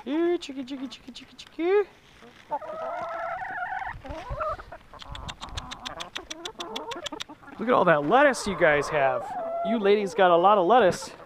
Here, chicky, chicky, chicky, chicky, chicky. Look at all that lettuce you guys have. You ladies got a lot of lettuce.